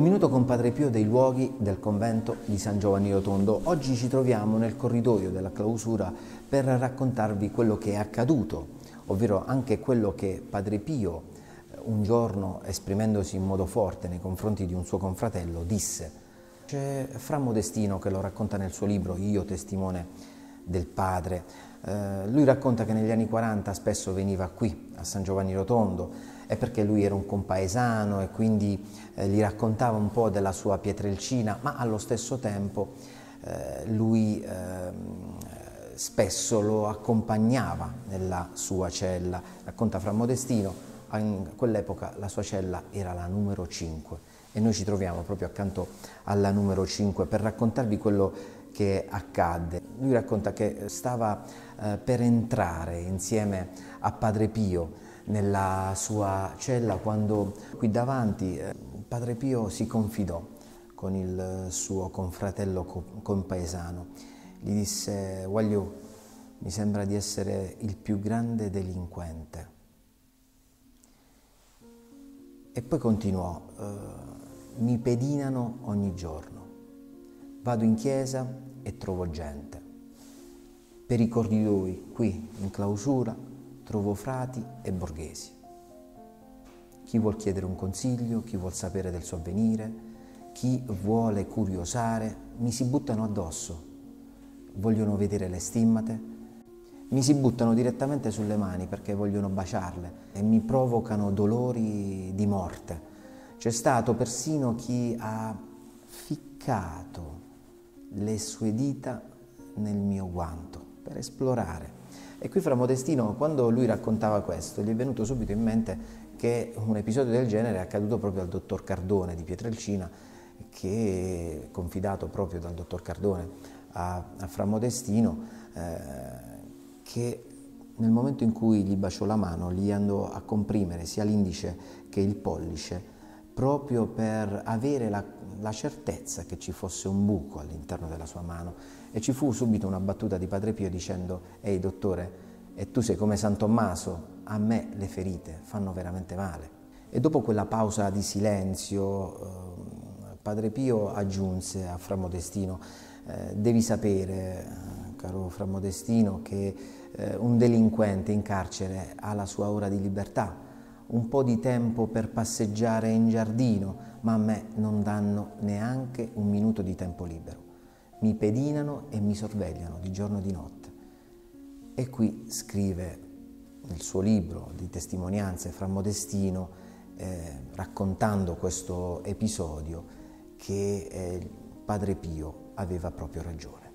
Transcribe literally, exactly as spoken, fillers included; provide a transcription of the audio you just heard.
minuto con Padre Pio dei luoghi del convento di San Giovanni Rotondo. Oggi ci troviamo nel corridoio della clausura per raccontarvi quello che è accaduto, ovvero anche quello che Padre Pio un giorno, esprimendosi in modo forte nei confronti di un suo confratello, disse. C'è Fra Modestino che lo racconta nel suo libro Io, testimone del Padre. Eh, lui racconta che negli anni quaranta spesso veniva qui a San Giovanni Rotondo, è perché lui era un compaesano e quindi eh, gli raccontava un po' della sua Pietrelcina, ma allo stesso tempo eh, lui eh, spesso lo accompagnava nella sua cella. Racconta Fra Modestino, in quell'epoca la sua cella era la numero cinque e noi ci troviamo proprio accanto alla numero cinque per raccontarvi quello che accadde. Lui racconta che stava eh, per entrare insieme a Padre Pio nella sua cella quando qui davanti eh, Padre Pio si confidò con il suo confratello compaesano. Gli disse: Guagliò, mi sembra di essere il più grande delinquente. E poi continuò, eh, mi pedinano ogni giorno, vado in chiesa e trovo gente. Per i corridoi, qui in clausura, trovo frati e borghesi. Chi vuol chiedere un consiglio, chi vuol sapere del suo avvenire, chi vuole curiosare, mi si buttano addosso, vogliono vedere le stimmate, mi si buttano direttamente sulle mani perché vogliono baciarle e mi provocano dolori di morte. C'è stato persino chi ha ficcato le sue dita nel mio guanto per esplorare. E qui Fra Modestino, quando lui raccontava questo, gli è venuto subito in mente che un episodio del genere è accaduto proprio al dottor Cardone di Pietrelcina, che, confidato proprio dal dottor Cardone a, a Fra Modestino, eh, che nel momento in cui gli baciò la mano gli andò a comprimere sia l'indice che il pollice proprio per avere la, la certezza che ci fosse un buco all'interno della sua mano, e ci fu subito una battuta di Padre Pio dicendo: ehi dottore, e tu sei come San Tommaso, a me le ferite fanno veramente male. E dopo quella pausa di silenzio eh, Padre Pio aggiunse a Fra Modestino: eh, devi sapere, caro Fra Modestino, che eh, un delinquente in carcere ha la sua ora di libertà, un po' di tempo per passeggiare in giardino, ma a me non danno neanche un minuto di tempo libero. Mi pedinano e mi sorvegliano di giorno e di notte. E qui scrive nel suo libro di testimonianze Fra Modestino, eh, raccontando questo episodio, che eh, Padre Pio aveva proprio ragione.